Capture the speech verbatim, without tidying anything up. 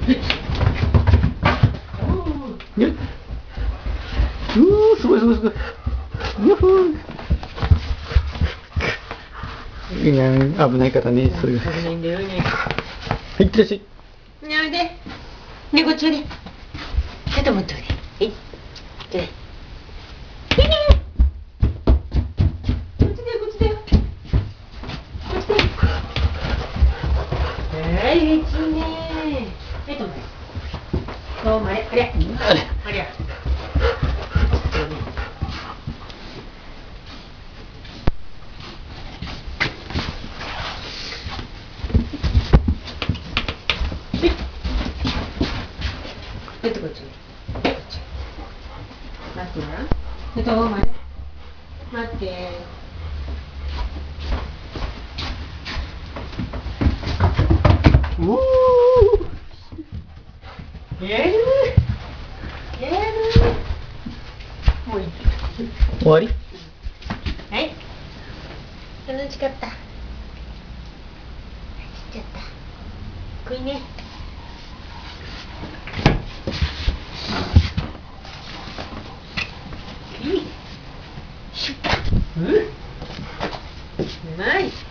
よっ。うー、すごいすごいすごい。よふー。いや、危ないからね、それが。 危ないんだよね。 はい、いってらっしゃい。 ね、おいで。ね、こっちおいで。ちょっと持っておいで。はい。で。はいね。こっちだよ、こっちだよ。こっちだよ。はい、うちね。はい、とまれ。とまれ。ありゃ。ありゃ。ちょっとこっち。こっち。待ってな。ちょっと待って。待って。 おー。 やる。やる。もういい。 終わり？ はい。楽しかった。ちっちゃった。食いね。いい。シュッ。うん。うまい。